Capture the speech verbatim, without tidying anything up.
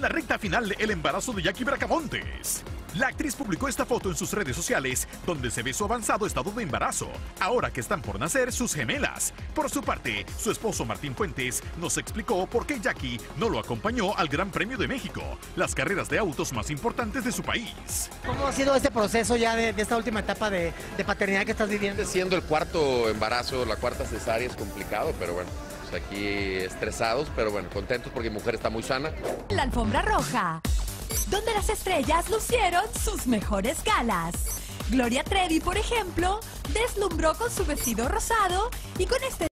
la recta final del embarazo de Jackie Bracamontes. La actriz publicó esta foto en sus redes sociales, donde se ve su avanzado estado de embarazo, ahora que están por nacer sus gemelas. Por su parte, su esposo Martín Fuentes nos explicó por qué Jackie no lo acompañó al Gran Premio de México, las carreras de autos más importantes de su país. ¿Cómo ha sido este proceso ya de, de esta última etapa de, de paternidad que estás viviendo? Siendo el cuarto embarazo, la cuarta cesárea es complicado, pero bueno, pues aquí estresados, pero bueno, contentos porque mi mujer está muy sana. La alfombra roja, donde las estrellas lucieron sus mejores galas. Gloria Trevi, por ejemplo, deslumbró con su vestido rosado y con este